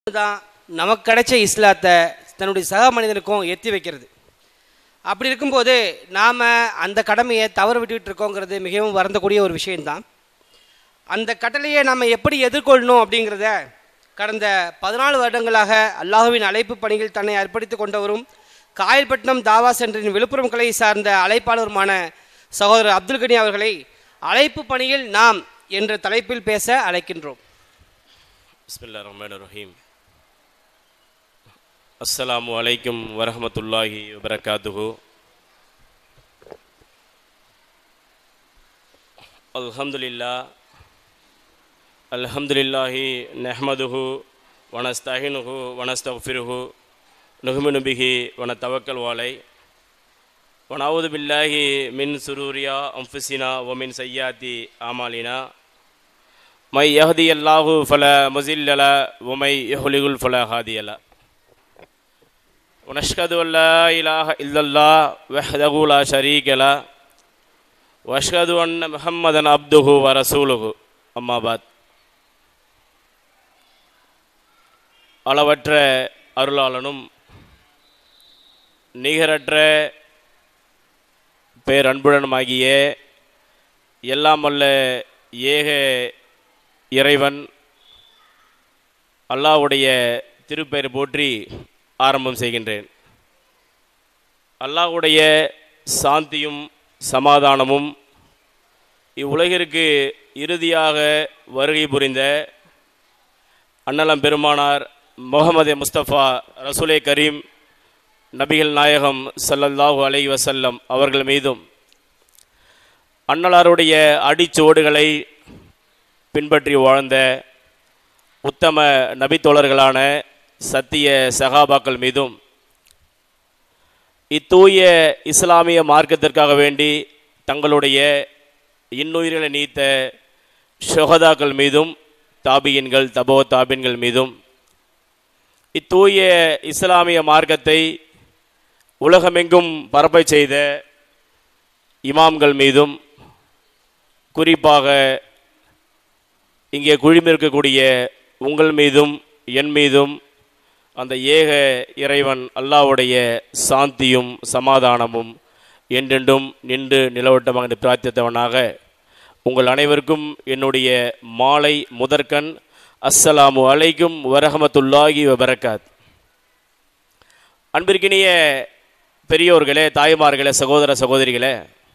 தான் நமக்கு கிடைச்ச இஸ்லாத்தை தன்னுடைய சக மனிதனுக்கும் எத்தி வைக்கிறது. அப்படி இருக்கும்போது நாம் அந்த கடமையை தவற விட்டுக்கிட்டு இருக்கோங்கிறது மிகவும் வருந்தக்கூடிய ஒரு விஷயம்தான். அந்த கட்டளையை நாம் எப்படி எதிர்கொள்ளணும் அப்படிங்கிறத கடந்த 14 வருடங்களாக அல்லாஹ்வின் அழைப்பு பணியில் தன்னை அர்ப்பணித்து கொண்டவரும் காயல்பட்டினம் தாவா சென்டரின் விழுப்புரம் கிளையை சார்ந்த அழைப்பாளருமான சகோதரர் அப்துல் கனி அவர்களை அழைப்பு பணியில் நாம் என்ற தலைப்பில் பேச அழைக்கின்றோம். பிஸ்மில்லாஹிர் ரஹ்மானிர் ரஹீம். அஸ்ஸலாமு அலைக்கும் வரஹ்மத்துல்லாஹி வபரகாத்துஹு. அல்ஹம்துலில்லாஹி நஹ்மதுஹு வ நஸ்தஈனுஹு வ நஸ்தக்ஃபிருஹு நுஹ்மினு பிஹி வ நதவக்கல் அலைஹி வ நஊது பில்லாஹி மின் சுரூரியா அன்ஃபுஸினா வ மின் ஸய்யிஆத்தி அமாலினா மை யஹ்தியல்லாஹு ஃபலா முஸில்ல லஹு வ மை யுஹ்லில் ஃபலா ஹாதிய லஹு வ நஷ்ஹது அன் லா இலாஹ இல்லல்லாஹ் வஹ்தஹு லா ஷரீக லஹு வ அஷ்ஹது அன்ன முஹம்மதன் அப்துஹு வ ரசூலுஹு. அம்மா பாத். அளவற்ற அருளாளனும் நிகரற்ற பேரன்புடனுமாகிய எல்லாம் வல்ல ஏக இறைவன் அல்லாஹ்வுடைய திருப்பெயர் போற்றி ஆரம்பம் செய்கின்றேன். அல்லாஹ்வுடைய சாந்தியும் சமாதானமும் இவ்வுலகிற்கு இறுதியாக வருகை புரிந்த அன்னலம் பெருமானார் முஹம்மது முஸ்தபா ரசூலே கரீம் நபிகள் நாயகம் ஸல்லல்லாஹு அலைஹி வஸல்லம் அவர்கள் மீதும் அன்னலாருடைய அடிச்சுவடுகளை பின்பற்றி வாழ்ந்த உத்தம நபித்தோழர்களான சத்திய சகாபாக்கள் மீதும் இத்தூய இஸ்லாமிய மார்க்கத்திற்காக வேண்டி தங்களுடைய இன்னுயிர்களை நீத்த ஷுஹதாக்கள் மீதும் தாபியின்கள் தபோ தாபின்கள் மீதும் இத்தூய இஸ்லாமிய மார்க்கத்தை உலகமெங்கும் பரப்ப செய்த இமாம்கள் மீதும் குறிப்பாக இங்கே குழுமிருக்கக்கூடிய உங்கள் மீதும் என் மீதும் அந்த ஏக இறைவன் அல்லாஹ்வுடைய சாந்தியும் சமாதானமும் என்றென்றும் நின்று நிலவட்டமாக பிரார்த்தித்தவனாக உங்கள் அனைவருக்கும் என்னுடைய மாலை முதற்கண் அஸ்ஸலாமு அலைக்கும் வரஹ்மத்துல்லாஹி வபரகாத். அன்பிற்கினிய பெரியோர்களே, தாய்மார்களே, சகோதர சகோதரிகளே,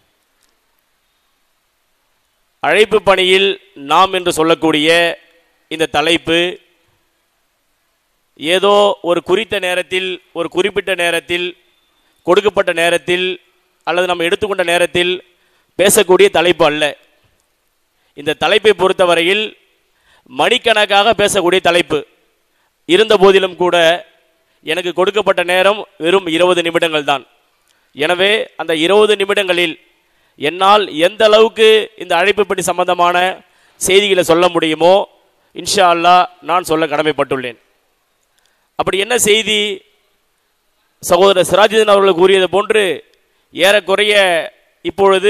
அழைப்பு பணியில் நாம் என்று சொல்லக்கூடிய இந்த தலைப்பு ஏதோ ஒரு குறித்த நேரத்தில், ஒரு குறிப்பிட்ட நேரத்தில், கொடுக்கப்பட்ட நேரத்தில் அல்லது நம்ம எடுத்துக்கொண்ட நேரத்தில் பேசக்கூடிய தலைப்பு அல்ல. இந்த தலைப்பை பொறுத்தவரையில் மணிக்கணக்காக பேசக்கூடிய தலைப்பு இருந்த போதிலும் கூட எனக்கு கொடுக்கப்பட்ட நேரம் வெறும் 20 நிமிடங்கள் தான். எனவே அந்த 20 நிமிடங்களில் என்னால் எந்த அளவுக்கு இந்த அழைப்பு பணி சம்பந்தமான செய்திகளை சொல்ல முடியுமோ இன்ஷா அல்லாஹ் நான் சொல்ல கடமைப்பட்டுள்ளேன். அப்படி என்ன செய்தி? சகோதரர் சிராஜுதீன் அவர்கள் கூறியது போன்று ஏறக்குறைய இப்பொழுது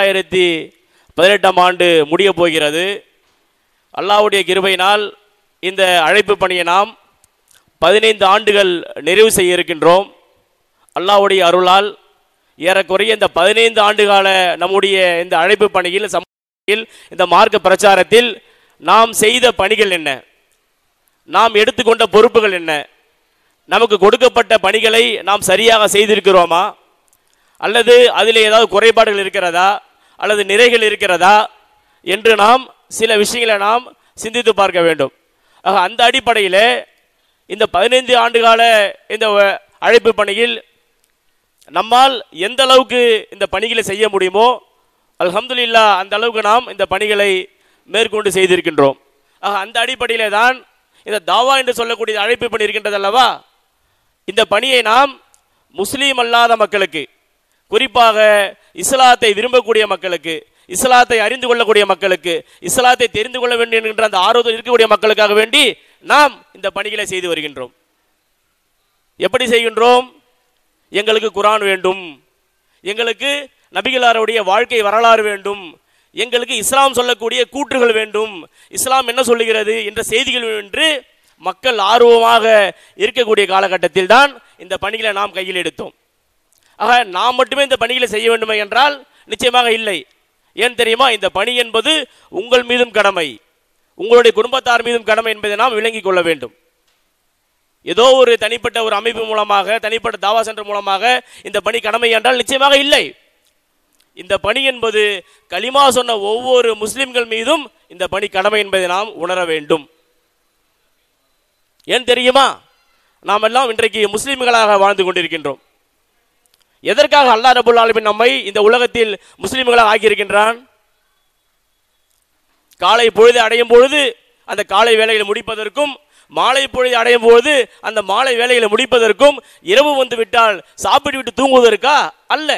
2018ஆம் ஆண்டு முடிய போகிறது. அல்லாஹ்வுடைய கிருபையினால் இந்த அழைப்பு பணியை நாம் 15 ஆண்டுகள் நிறைவு செய்ய இருக்கின்றோம். அல்லாஹ்வுடைய அருளால் ஏறக்குறைய இந்த 15 ஆண்டுகால நம்முடைய இந்த அழைப்பு பணியில் சமூகத்தில் இந்த மார்க்க பிரச்சாரத்தில் நாம் செய்த பணிகள் என்ன, நாம் எடுத்துக்கொண்ட பொறுப்புகள் என்ன, நமக்கு கொடுக்கப்பட்ட பணிகளை நாம் சரியாக செய்திருக்கிறோமா, அல்லது அதில் ஏதாவது குறைபாடுகள் இருக்கிறதா, அல்லது நிறைகள் இருக்கிறதா என்று நாம் சில விஷயங்களை நாம் சிந்தித்து பார்க்க வேண்டும். ஆக அந்த அடிப்படையில் இந்த 15 ஆண்டுகால இந்த அழைப்பு பணியில் நம்மால் எந்த அளவுக்கு இந்த பணிகளை செய்ய முடியுமோ அல்ஹம்துலில்லாஹ் அந்த அளவுக்கு நாம் இந்த பணிகளை மேற்கொண்டு செய்திருக்கின்றோம். ஆக அந்த அடிப்படையிலே தான் இந்த தாவா என்று சொல்லக்கூடிய அழைப்பு பணி இருக்கின்றது அல்லவா. இந்த பணியை நாம் முஸ்லீம் அல்லாத மக்களுக்கு, குறிப்பாக இஸ்லாத்தை விரும்பக்கூடிய மக்களுக்கு, இஸ்லாத்தை அறிந்து கொள்ளக்கூடிய மக்களுக்கு, இஸ்லாத்தை தெரிந்து கொள்ள வேண்டும் என்கின்ற அந்த ஆர்வத்தில் இருக்கக்கூடிய மக்களுக்காக வேண்டி நாம் இந்த பணிகளை செய்து வருகின்றோம். எப்படி செய்கின்றோம்? எங்களுக்கு குர்ஆன் வேண்டும், எங்களுக்கு நபிகளாருடைய வாழ்க்கை வரலாறு வேண்டும், எங்களுக்கு இஸ்லாம் சொல்லக்கூடிய கூற்றுகள் வேண்டும், இஸ்லாம் என்ன சொல்லுகிறது என்ற செய்திகள் என்று மக்கள் ஆர்வமாக இருக்கக்கூடிய காலகட்டத்தில் தான் இந்த பணிகளை நாம் கையில் எடுத்தோம். ஆக நாம் மட்டுமே இந்த பணிகளை செய்ய வேண்டுமே என்றால் நிச்சயமாக இல்லை. ஏன் தெரியுமா? இந்த பணி என்பது உங்கள் மீதும் கடமை, உங்களுடைய குடும்பத்தார் மீதும் கடமை என்பதை நாம் விளங்கிக் கொள்ள வேண்டும். ஏதோ ஒரு தனிப்பட்ட ஒரு அமைப்பு மூலமாக, தனிப்பட்ட தாவா சென்டர் மூலமாக இந்த பணி கடமை என்றால் நிச்சயமாக இல்லை. இந்த பணி என்பது கலிமா சொன்ன ஒவ்வொரு முஸ்லிம்கள் மீதும் இந்த பணி கடமை என்பதை நாம் உணர வேண்டும். ஏன் தெரியுமா? நாம் எல்லாம் இன்றைக்கு முஸ்லிம்களாக வாழ்ந்து கொண்டிருக்கின்றோம். எதற்காக அல்லாஹ் ரப்பல் ஆலமீன் நம்மை இந்த உலகத்தில் முஸ்லிம்களாக ஆக்கியிருக்கின்றான்? காலை பொழுது அடையும் பொழுது அந்த காலை வேலைகளை முடிப்பதற்கும், மாலை பொழுது அடையும் பொழுது அந்த மாலை வேலைகளை முடிப்பதற்கும், இரவு வந்து விட்டால் சாப்பிட்டு விட்டு தூங்குவதற்கா? அல்ல.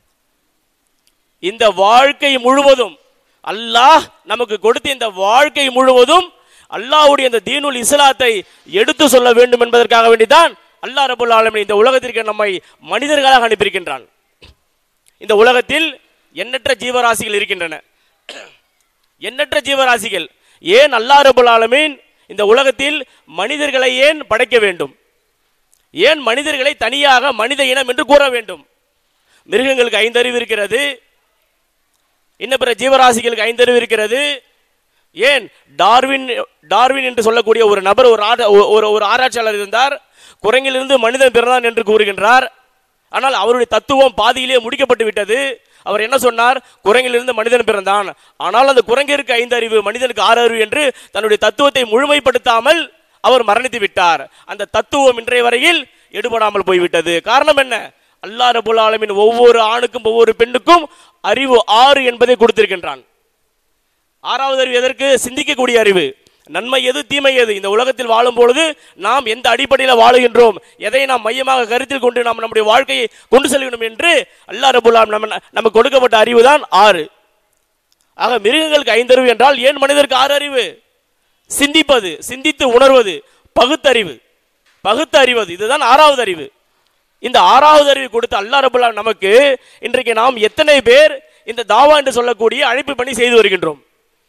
இந்த வாழ்க்கை முழுவதும் அல்லாஹ் நமக்கு கொடுத்த இந்த வாழ்க்கை முழுவதும் அல்லாஹ்வுடைய இந்த தீனுல் இஸ்லாத்தை எடுத்து சொல்ல வேண்டும் என்பதற்காக வேண்டிதான் அல்லாஹ் ரப்பல் ஆலமீன் இந்த உலகத்திற்கு நம்மை மனிதர்களாக அனுப்பியிருக்கின்றான். இந்த உலகத்தில் எண்ணற்ற ஜீவராசிகள் இருக்கின்றன. எண்ணற்ற ஜீவராசிகள். ஏன் அல்லாஹ் ரப்பல் ஆலமீன் இந்த உலகத்தில் மனிதர்களை ஏன் படைக்க வேண்டும்? ஏன் மனிதர்களை தனியாக மனித இனம் என்று கூற வேண்டும்? மிருகங்களுக்கு 5 அறிவு இருக்கிறது, இன்னும் பிற ஜீவராசிகளுக்கு 5 அறிவு இருக்கிறது. ஏன் டார்வின் என்று சொல்லக்கூடிய ஒரு நபர், ஒரு ஆராய்ச்சியாளர் இருந்தார். குரங்கிலிருந்து மனிதன் பிறந்தான் என்று கூறுகின்றார். ஆனால் அவருடைய தத்துவம் பாதியிலே முடிக்கப்பட்டு விட்டது. அவர் என்ன சொன்னார்? குரங்கிலிருந்து மனிதன் பிறந்தான், ஆனால் அந்த குரங்கிற்கு 5 அறிவு, மனிதனுக்கு 6 அறிவு என்று தன்னுடைய தத்துவத்தை முழுமைப்படுத்தாமல் அவர் மரணித்து விட்டார். அந்த தத்துவம் இன்றைய வரையில் எடுபடாமல் போய்விட்டது. காரணம் என்ன? அல்லாஹ் ரப்பல் ஆலமீன் ஒவ்வொரு ஆணுக்கும் ஒவ்வொரு பெண்ணுக்கும் அறிவு 6 என்பதை கொடுத்திருக்கின்றான். 6வது அறிவு எதற்கு? சிந்திக்கக்கூடிய அறிவு. நன்மை எது, தீமை எது, இந்த உலகத்தில் வாழும் பொழுது நாம் எந்த அடிப்படையில் வாழுகின்றோம், எதை நாம் மையமாக கருத்தில் கொண்டு நாம் நம்முடைய வாழ்க்கையை கொண்டு செல்கிறோம் என்று அல்லாஹ் ரப்பல் ஆலமீன் நமக்கு கொடுக்கப்பட்ட அறிவு தான் 6. ஆக மிருகங்களுக்கு 5 அறிவு என்றால் ஏன் மனிதருக்கு 6 அறிவு? சிந்திப்பது, சிந்தித்து உணர்வது, பகுத்தறிவது, இதுதான் 6வது அறிவு. இந்த 6வது அறிவு கொடுத்த அல்லாஹ் ரப்பல் ஆலமீன் நமக்கு இன்றைக்கு நாம் எத்தனை பேர் இந்த தாவா என்று சொல்லக்கூடிய அழைப்பு பணி செய்து வருகின்றோம்?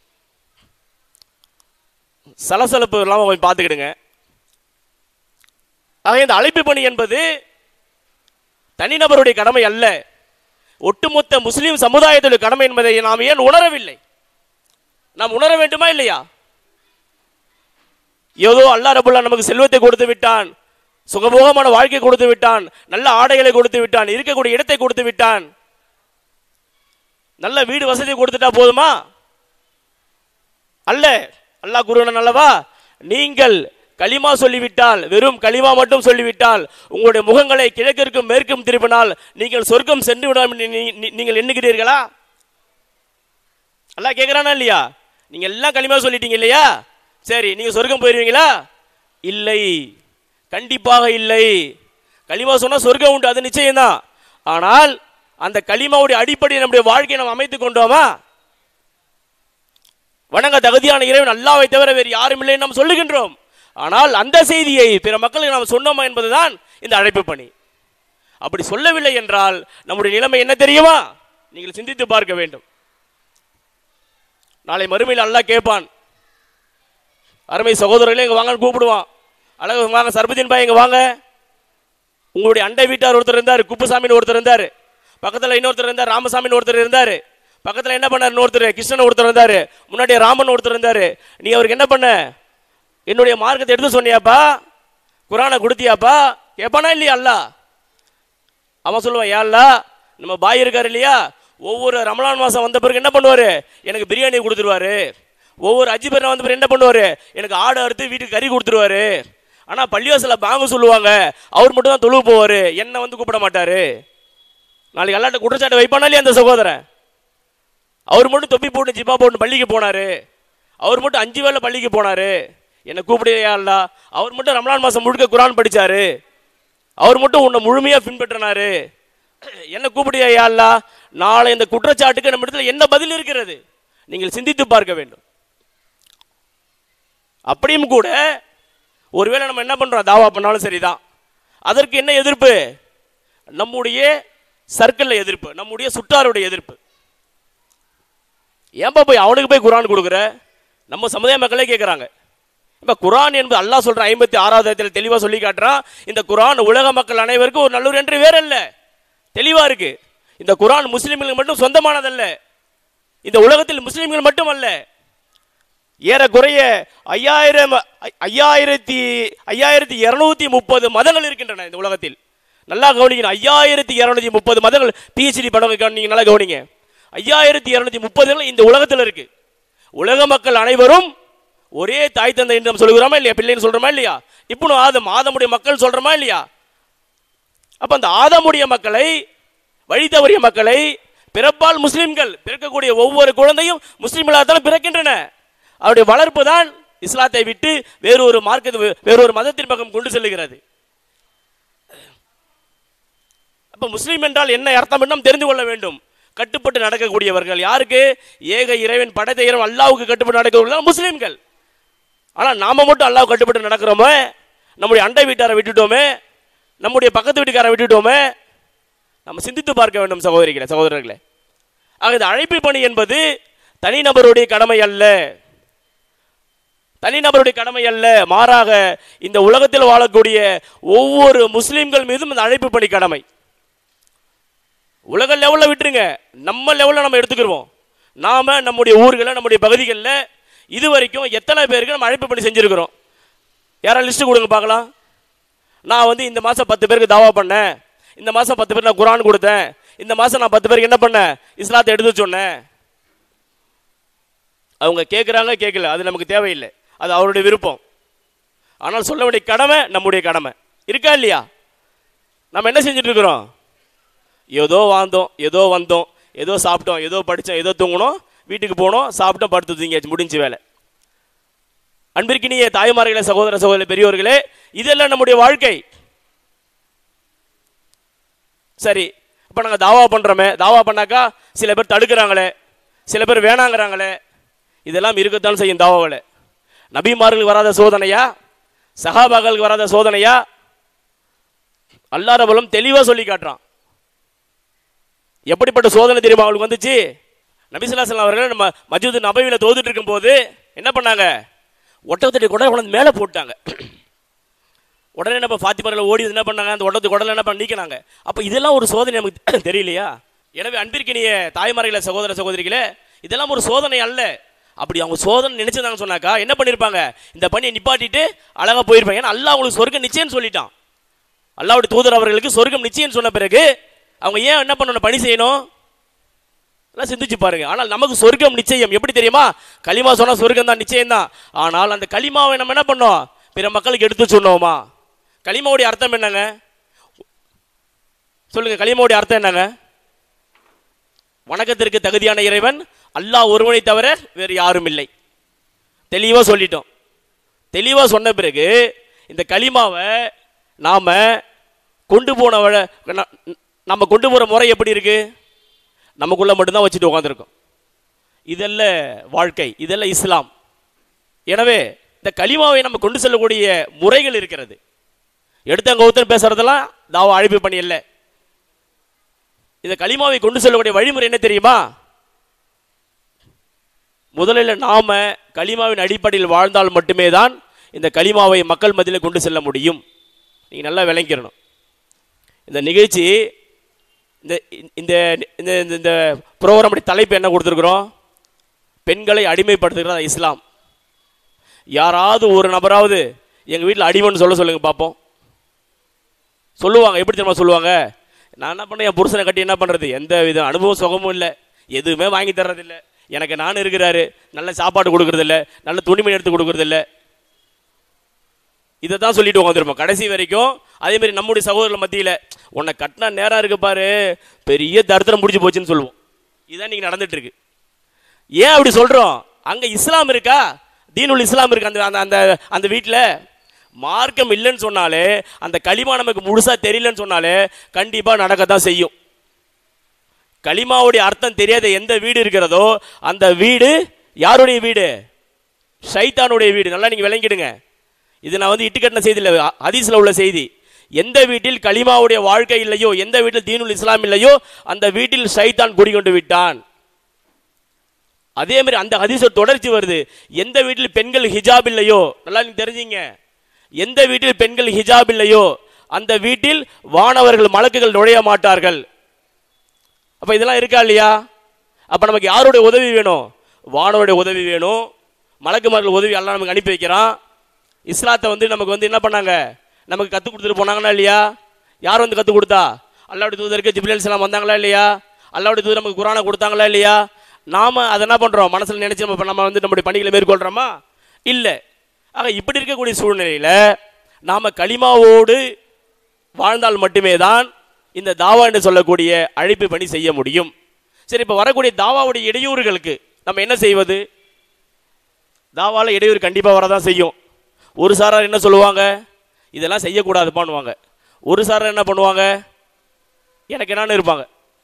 சலசலப்பு இல்லாம போய் பார்த்துக்கிடுங்க. ஆக இந்த அழைப்பு பணி என்பது தனிநபருடைய கடமை அல்ல, ஒட்டுமொத்த முஸ்லிம் சமுதாயத்துடைய கடமை என்பதை நாம் ஏன் உணரவில்லை? நாம் உணர வேண்டுமா இல்லையா? ஏதோ அல்லாஹ் ரப்பல் ஆலமீன் நமக்கு செல்வத்தை கொடுத்து விட்டான், சுகபோகமான வாழ்க்கை கொடுத்து விட்டான், நல்ல ஆடைகளை கொடுத்து விட்டான், இருக்கக்கூடிய இடத்தை கொடுத்து விட்டான், நல்ல வீடு வசதி கொடுத்துட்டா போதுமா? அல்ல. அல்லாஹ் கூறுகிறான் அல்லவா, நீங்கள் கலிமா சொல்லிவிட்டால், வெறும் கலிமா மட்டும் சொல்லிவிட்டால், உங்களுடைய முகங்களை கிழக்கிற்கும் மேற்கும் திருப்பினால் நீங்கள் சொர்க்கம் சென்று விடாம நீங்கள் எண்ணுகிறீர்களா? அல்லாஹ் கேட்கிறானா இல்லையா? நீங்க எல்லாம் கலிமா சொல்லிட்டீங்க இல்லையா, சரி நீங்க சொர்க்கம் போயிருவீங்களா? இல்லை, கண்டிப்பாக இல்லை. கலிமா சொன்னா சொர்க்கம் உண்டு, அது நிச்சயம்தான். ஆனால் அந்த கலிமாவுடைய அடிப்படையில் நம்முடைய வாழ்க்கையை நாம் அமைத்துக் கொண்டோமா? வணங்க தகுதியான இறைவன் அல்லாஹ்வை தவிர வேறு யாரும் இல்லை நாம் சொல்லுகின்றோம். ஆனால் அந்த செய்தியை பிற மக்களுக்கு நாம் சொன்னோமா என்பதுதான் இந்த அழைப்பு பணி. அப்படி சொல்லவில்லை என்றால் நம்முடைய நிலைமை என்ன தெரியுமா? நீங்கள் சிந்தித்து பார்க்க வேண்டும். நாளை மறுமையில் அல்லாஹ் கேட்பான், அருமை சகோதரர்களே இங்க வாங்க கூப்பிடுவான், அழகு வாங்க சர்புதீன் பாய் இங்க வாங்க. உங்களுடைய அண்டை வீட்டார் ஒருத்தர் இருந்தார், குப்புசாமின்னு ஒருத்தர் இருந்தார், பக்கத்தில் இன்னொருத்தர் இருந்தார், ராமசாமின்னு ஒருத்தர் இருந்தார், பக்கத்தில் என்ன பண்ணார் ஒருத்தர், கிருஷ்ணன் ஒருத்தர் இருந்தார், முன்னாடி ராமன் ஒருத்தர் இருந்தார். நீ அவருக்கு என்ன பண்ண? என்னுடைய மார்க்கத்தை எடுத்து சொன்னியாப்பா, குரானை கொடுத்தியாப்பா? கேட்பானா இல்லையா அல்லாஹ்? அவன் சொல்லுவான், யா அல்லாஹ் நம்ம பாய் இருக்காரு இல்லையா, ஒவ்வொரு ரமலான் மாதம் வந்த பிறகு என்ன பண்ணுவார்? எனக்கு பிரியாணி கொடுத்துருவாரு. ஒவ்வொரு அஜி பேர் வந்த பிறகு என்ன பண்ணுவார்? எனக்கு ஆடு அறுத்து வீட்டுக்கு கறி கொடுத்துருவாரு. ஆனால் பள்ளிவாசலில் பாங்க சொல்லுவாங்க, அவர் மட்டும் தான் தொழுவு போவார், என்னை வந்து கூப்பிட மாட்டார். நாளைக்கு அல்லாட்ட குற்றச்சாட்டு வைப்பானா இல்லையா அந்த சகோதரன்? அவர் மட்டும் தொப்பி போட்டு ஜிப்பா போட்டு பள்ளிக்கு போனார், அவர் மட்டும் 5 வேளை பள்ளிக்கு போனார், என்னை கூப்பிடையா அல்லா? அவர் மட்டும் ரமலான் மாதம் முழுக்க குரான் படித்தார், அவர் மட்டும் உன்னை முழுமையாக பின்பற்றினாரு, என்ன கூப்பிடையா அல்லா? நாளை இந்த குற்றச்சாட்டுக்கு நம்ம இடத்துல என்ன பதில் இருக்கிறது? நீங்கள் சிந்தித்து பார்க்க வேண்டும். அப்படியும் கூட ஒருவேளை நம்ம என்ன பண்றோம், தாவா பண்ணாலும் சரிதான், அதற்கு என்ன எதிர்ப்பு? நம்முடைய சர்க்கிளில் எதிர்ப்பு, நம்முடைய சுற்றாருடைய எதிர்ப்பு. ஏன்பா போய் அவனுக்கு போய் குரான் கொடுக்குற? நம்ம சமுதாய மக்களே கேட்குறாங்க, இப்ப குர்ஆன் என்பது அல்லாஹ் சொல்ற 56வது ஆயத்தில் தெளிவா சொல்லி காட்டுறான். இந்த குர்ஆன் உலக மக்கள் அனைவருக்கும் ஒரு நல்லூர் என்று வேற இல்ல, தெளிவா இருக்கு. இந்த குர்ஆன் முஸ்லிம்களுக்கு மட்டும் சொந்தமானதல்ல, இந்த உலகத்தில் முஸ்லிம்கள் மட்டும் அல்ல, ஏறக்குறைய 5230 மதங்கள் இருக்கின்றன இந்த உலகத்தில். நல்லா கவனிக்கணும், 5230 மதங்கள். பிஹெச்டி படம் நீங்க நல்லா கவனிங்க. 5230 இந்த உலகத்தில் இருக்கு. உலக மக்கள் அனைவரும் ஒரே தாய் தந்தை என்று நம்ம சொல்கிறோமா இல்லையா? பிள்ளைன்னு சொல்றோமா இல்லையா? இப்போ ஆதமுடைய மக்கள் சொல்றோமா இல்லையா? அப்ப அந்த ஆதமுடைய மக்களை, வழி தவறிய மக்களை, பிறப்பால் முஸ்லிம்கள், பிறக்கக்கூடிய ஒவ்வொரு குழந்தையும் முஸ்லிம்களாக தான் பிறக்கின்றன. அவருடைய வளர்ப்பு தான் இஸ்லாத்தை விட்டு வேறொரு மார்க்கத்தை, வேறொரு மதத்தின் பக்கம் கொண்டு செல்லுகிறது. அப்ப முஸ்லீம் என்றால் என்ன அர்த்தம் என்று தெரிந்து கொள்ள வேண்டும். கட்டுப்பட்டு நடக்கக்கூடியவர்கள். யாருக்கு? ஏக இறைவன், படைத்த இறைவன் அல்லாஹ்வுக்கு கட்டுப்பட்டு நடக்கக்கூடியவர்கள் முஸ்லீம்கள். ஆனா நாம மட்டும் அல்லாஹ்வுக்கு கட்டுப்பட்டு நடக்கிறோமே, நம்முடைய அண்டை வீட்டாரை விட்டுட்டோமே, நம்முடைய பக்கத்து வீட்டுக்காரை விட்டுட்டோமே, நம்ம சிந்தித்து பார்க்க வேண்டும் சகோதரிகளே, சகோதரர்களே. ஆக இந்த அழைப்பு பணி என்பது தனிநபருடைய கடமை அல்ல, தனிநபருடைய கடமை அல்ல. மாறாக இந்த உலகத்தில் வாழக்கூடிய ஒவ்வொரு முஸ்லிம்கள் மீதும் இந்த அழைப்பு பணி கடமை. உலக லெவலில் விட்டுருங்க, நம்ம லெவலில் நம்ம எடுத்துக்கிறோம். நாம நம்முடைய ஊர்களில், நம்முடைய பகுதிகளில் இதுவரைக்கும் எத்தனை பேருக்கு நம்ம அழைப்பு பண்ணி செஞ்சிருக்கிறோம்? யாராவது லிஸ்ட் கொடுங்க பார்க்கலாம். நான் இந்த மாதம் 10 பேருக்கு தாவா பண்ணேன், இந்த மாதம் 10 பேருக்கு நான் குர்ஆன் கொடுத்தேன், இந்த மாதம் நான் 10 பேருக்கு என்ன பண்ணேன்? இஸ்லாத்தை எடுத்து சொன்னேன். அவங்க கேட்குறாங்க, கேட்கல, அது நமக்கு தேவையில்லை, அது அவருடைய விருப்பம். ஆனால் சொல்ல வேண்டிய கடமை நம்முடைய கடமை. இருக்கா இல்லையா? நம்ம என்ன செஞ்சுட்டு இருக்கிறோம்? ஏதோ வாழ்ந்தோம், ஏதோ வந்தோம், ஏதோ சாப்பிட்டோம், ஏதோ படித்தோம், ஏதோ தூங்கணும், வீட்டுக்கு போனோம், சாப்பிட்டோம், படுத்து தூங்கியாச்சு, முடிஞ்சு வேலை. அன்பிற்கினிய தாய்மார்களே, சகோதர சகோதரி பெரியோர்களே, இதெல்லாம் நம்முடைய வாழ்க்கை. சரி, இப்போ நாங்கள் தாவா பண்ணுறோமே, தாவா பண்ணாக்கா சில பேர் தடுக்கிறாங்களே, சில பேர் வேணாங்கிறாங்களே, இதெல்லாம் இருக்கத்தான் செய்யும் தாவாவில். நபிமார்களுக்கு வராத சோதனையா? சஹாபாக்களுக்கு வராத சோதனையா? அல்லாஹ் ரப்பல் தெளிவாக சொல்லி காட்டுறான். எப்படிப்பட்ட சோதனை தெரியுமா அவங்களுக்கு வந்துச்சு? நபி ஸல்லல்லாஹு அலைஹி வஸல்லம் அவர்கள் நம்ம மஸ்ஜித் நபவியில் தோதுட்டு இருக்கும் போது என்ன பண்ணாங்க? ஒட்டகத்துடைய குடலை கொண்டு மேலே போட்டாங்க. உடனே நம்ம ஃபாத்திமார்கள் ஓடி என்ன பண்ணாங்க? அந்த ஒட்டகத்து குடலை என்ன பண்ண நீக்கினாங்க. அப்போ இதெல்லாம் ஒரு சோதனை நமக்கு தெரியலையா? எனவே அன்பிற்கினிய தாய்மார்களே, சகோதர சகோதரிகளே, இதெல்லாம் ஒரு சோதனை அல்ல. அப்படி அவங்க சோதனை நினைச்சிருந்தாங்க சொன்னாக்கா என்ன பண்ணியிருப்பாங்க? இந்த பணியை நிப்பாட்டிட்டு அழகாக போயிருப்பாங்க. ஏன்னா அல்லாஹ் அவங்களுக்கு சொர்க்கம் நிச்சயம் சொல்லிட்டான். அல்லாஹ்வுடைய தூதர் அவர்களுக்கு சொர்க்கம் நிச்சயம் சொன்ன பிறகு அவங்க ஏன் என்ன பண்ணணும்? பணி செய்யணும். எல்லாம் சிந்திச்சு பாருங்க. ஆனால் நமக்கு சொர்க்கம் நிச்சயம். எப்படி தெரியுமா? களிமா சொன்னா சொர்க்கம் தான், நிச்சயம் தான். ஆனால் அந்த களிமாவை நம்ம என்ன பண்ணோம்? பிற மக்களுக்கு எடுத்து சொன்னோமா? களிமாவுடைய அர்த்தம் என்னங்க? சொல்லுங்க, களிமாவுடைய அர்த்தம் என்னங்க? வணக்கத்திற்கு தகுதியான இறைவன் அல்லாஹ் ஒருவனை தவிர வேறு யாரும் இல்லை. தெளிவா சொல்லிட்டோம். தெளிவா சொன்ன பிறகு இந்த களிமாவை நாம கொண்டு போன நம்ம கொண்டு போற முறை எப்படி இருக்கு? நமக்குள்ள மட்டும்தான் வச்சுட்டு உட்காந்துருக்கோம். இதெல்ல வாழ்க்கை, இதெல்ல இஸ்லாம். எனவே இந்த களிமாவை நம்ம கொண்டு செல்லக்கூடிய முறைகள் இருக்கிறது. எடுத்தங்க ஒருத்தர் பேசுறதெல்லாம் தாவா அழைப்பு பண்ணி இல்லை. இந்த களிமாவை கொண்டு செல்லக்கூடிய வழிமுறை என்ன தெரியுமா? முதலில் நாம களிமாவின் அடிப்படையில் வாழ்ந்தால் மட்டுமே தான் இந்த களிமாவை மக்கள் மத்தியில் கொண்டு செல்ல முடியும். நீங்க நல்லா விளங்கிக்கணும். இந்த நிகழ்ச்சி, இந்த இந்த ப்ரோக்ராமுடைய தலைப்பு என்ன கொடுத்துருக்குறோம்? பெண்களை அடிமைப்படுத்துகிறது இஸ்லாம். யாராவது ஒரு நபராவது எங்கள் வீட்டில் அடிமைன்னு சொல்லுங்க பார்ப்போம். சொல்லுவாங்க. எப்படி தெரியுமா சொல்லுவாங்க? நான் என்ன பண்ணேன், என் புருஷனை கட்டி என்ன பண்ணுறது, எந்த வித அனுபவம் சுகமும் இல்லை, எதுவுமே வாங்கி தர்றதில்லை, எனக்கு நான் இருக்கிறாரு, நல்ல சாப்பாடு கொடுக்கறதில்ல, நல்ல துணிமணி எடுத்து கொடுக்கறதில்ல, இதை தான் சொல்லிட்டு உட்காந்துருப்போம் கடைசி வரைக்கும். அதே மாதிரி நம்முடைய சகோதரர்கள் மத்தியில் உன்னை கட்டினா நேரம் இருக்கு பாரு, பெரிய தரித்திரம் முடிச்சு போச்சுன்னு சொல்லுவோம். இதுதான் நீங்க நடந்துட்டு இருக்கு. ஏன் அப்படி சொல்றோம்? அங்க இஸ்லாம் இருக்கா? தீனுல் இஸ்லாம் இருக்கு அந்த அந்த அந்த வீட்டில். மார்க்கம் இல்லைன்னு சொன்னாலே, அந்த களிமா நமக்கு முழுசா தெரியலன்னு சொன்னாலே கண்டிப்பா நடக்கத்தான் செய்யும். களிமாவுடைய அர்த்தம் தெரியாத எந்த வீடு இருக்கிறதோ அந்த வீடு யாருடைய வீடு? ஷைத்தானுடைய வீடு. நல்லா நீங்க விளங்கிடுங்க. இது நான் இட்டுக்கட்டின செய்தி இல்லை, ஹதீஸ்ல உள்ள செய்தி. எந்த வீட்டில் களிமாவுடைய வாழ்க்கை இல்லையோ, எந்த வீட்டில் தீனுல் இஸ்லாம் இல்லையோ அந்த வீட்டில் ஷைத்தான் குடிகொண்டு விட்டான். அதே மாதிரி அந்த ஹதீஸ் தொடர்ச்சி வருது, எந்த வீட்டில் பெண்கள் ஹிஜாப் இல்லையோ, நல்லா நீங்க தெரிஞ்சுங்க, எந்த வீட்டில் பெண்கள் ஹிஜாப் இல்லையோ அந்த வீட்டில் வானவர்கள் மலக்குகள் நுழைய மாட்டார்கள். அப்ப இதெல்லாம் இருக்கா இல்லையா? அப்ப நமக்கு யாருடைய உதவி வேணும்? வானவருடைய உதவி வேணும். மலக்குமார்கள் உதவி அல்லாஹ் நமக்கு அனுப்பி வைக்கிறான். இஸ்லாத்தை நமக்கு என்ன பண்ணாங்க? நமக்கு கற்றுக் கொடுத்துட்டு போனாங்களா இல்லையா? யார் வந்து கற்றுக் கொடுத்தா? அல்லாஹ்வுடைய தூதருக்கு ஜிப்ரீல் அலைஹிஸ்ஸலாம் வந்தாங்களா இல்லையா? அல்லாஹ்வுடைய தூதர் நமக்கு குர்ஆனை கொடுத்தாங்களா இல்லையா? நாம அதை என்ன பண்றோம்? மனசுல நினைச்சு நம்ம நம்முடைய பணிகளை மேற்கொள்றோமா? இல்லை. ஆக இப்படி இருக்கக்கூடிய சூழ்நிலையில நாம கலிமாவோடு வாழ்ந்தால் மட்டுமே தான் இந்த தாவா என்று சொல்லக்கூடிய அழைப்பு பணி செய்ய முடியும். சரி, இப்போ வரக்கூடிய தாவாவுடைய இடையூறுகளுக்கு நம்ம என்ன செய்வது? தாவால இடையூறு கண்டிப்பாக வரதான் செய்யும். ஒரு சாரார் என்ன சொல்லுவாங்க? இதெல்லாம் செய்யக்கூடாது பண்ணுவாங்க. ஒரு சாரார் என்ன பண்ணுவாங்க? எனக்கு என்னன்னு இருப்பாங்க.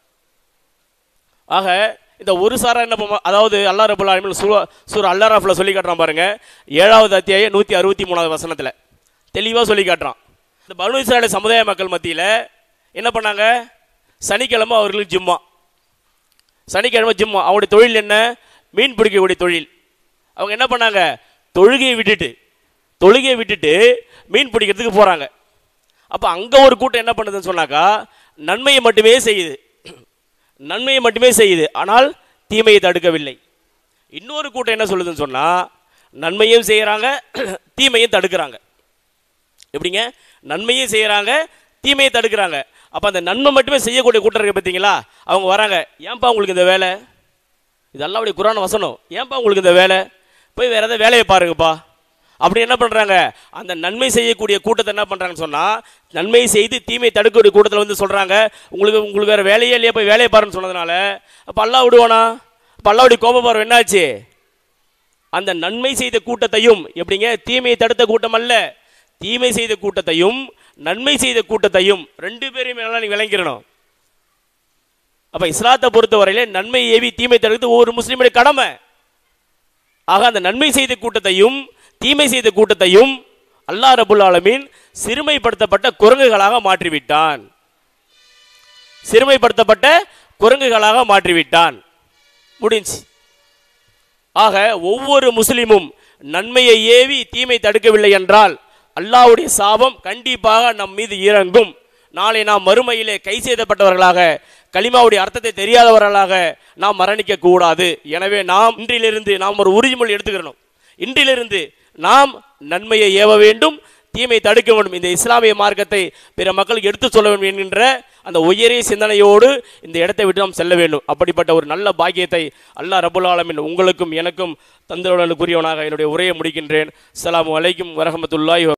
ஆக இந்த ஒரு சாரார் என்ன பண்ணுவாங்க? அதாவது அல்லாஹ் ரப்பல் ஆலமீன் சூரா அல் அராஃப்ல சொல்லி காட்டுறான் பாருங்க, 7வது அத்தியாயம் 163வது வசனத்துல தெளிவாக சொல்லி காட்டுறான். இந்த பனு இஸ்ராயேல் சமுதாய மக்கள் மத்தியில் என்ன பண்ணாங்க? சனிக்கிழமை அவர்களுக்கு ஜும்மா. சனிக்கிழமை ஜும்மா. அவங்களுடைய தொழில் என்ன? மீன் பிடிக்கக்கூடிய தொழில். அவங்க என்ன பண்ணாங்க? தொழுகையை விட்டுட்டு மீன் பிடிக்கிறதுக்கு போறாங்க. அப்ப அங்க ஒரு கூட்டம் என்ன பண்ணுதுன்னு சொன்னாக்கா, நன்மையை மட்டுமே செய்யுது, ஆனால் தீமையை தடுக்கவில்லை. இன்னொரு கூட்டம் என்ன சொல்லுதுன்னு சொன்னா, நன்மையும் செய்யறாங்க, தீமையும் தடுக்கிறாங்க. எப்படிங்க? நன்மையும் செய்யறாங்க, தீமையை தடுக்கிறாங்க. அப்ப அந்த நன்மை மட்டுமே செய்யக்கூடிய கூட்டம் இருக்கு பார்த்தீங்களா? அவங்க வராங்க, ஏன்பா உங்களுக்கு இந்த வேலை? இது அல்லாஹ்வுடைய குர்ஆன் வசனம். ஏன்பா உங்களுக்கு இந்த வேலை? போய் வேற ஏதாவது வேலையை பாருங்கப்பா. அப்படி என்ன பண்றாங்க? அந்த நன்மை செய்யக்கூடிய கூட்டத்தை என்ன பண்றாங்கன்னு சொன்னா, நன்மை செய்து தீமை தடுக்கக்கூடிய கூட்டத்தில் சொல்றாங்க, உங்களுக்கு வேற வேலையே இல்லையா, போய் வேலையை பாருன்னு சொன்னதுனால அப்ப அல்லாஹ் விடுவானா? அப்ப அல்லாஹ்வுடைய கோபப்பார்வை என்னாச்சு? அந்த நன்மை செய்த கூட்டத்தையும், எப்படிங்க? தீமையை தடுத்த கூட்டம் அல்ல, தீமை செய்த கூட்டத்தையும் நன்மை செய்த கூட்டத்தையும் ரெண்டு பேரையும் நீங்க விளங்கிடணும். அப்ப இஸ்லாத்தை பொறுத்தவரையில நன்மை ஏவி தீமை தடுக்கிறது ஒவ்வொரு முஸ்லிமுடைய கடமை. ஆக அந்த நன்மை செய்த கூட்டத்தையும் தீமை செய்த கூட்டத்தையும் அல்லாஹ் ரப்பல் ஆலமீன் சிறுமைப்படுத்தப்பட்ட குரங்குகளாக மாற்றிவிட்டான். முடிஞ்சு. ஆக ஒவ்வொரு முஸ்லிமும் நன்மையை ஏவி தீமை தடுக்கவில்லை என்றால் அல்லாஹ்வுடைய சாபம் கண்டிப்பாக நம் மீது இறங்கும். நாளை நாம் மறுமையிலே கை செய்தப்பட்டவர்களாக, கலிமாவுடைய அர்த்தத்தை தெரியாதவர்களாக நாம் மரணிக்க கூடாது. எனவே நாம் இன்றிலிருந்து நாம் ஒரு உறுதிமொழி எடுத்துக்கிறோம். இன்றிலிருந்து நாம் நன்மையை ஏவ வேண்டும், தீமை தடுக்க வேண்டும். இந்த இஸ்லாமிய மார்க்கத்தை பிற மக்களுக்கு எடுத்து சொல்ல வேண்டும் என்கின்ற அந்த உயரிய சிந்தனையோடு இந்த இடத்தை விட்டு நாம் செல்ல வேண்டும். அப்படிப்பட்ட ஒரு நல்ல பாக்கியத்தை அல்லாஹ் ரப்பல் ஆலமீன் உங்களுக்கும் எனக்கும் தந்தருடன் கூறியவனாக என்னுடைய உரையை முடிக்கின்றேன். அஸ்ஸலாமு அலைக்கும் வரஹ்மத்துல்லாஹி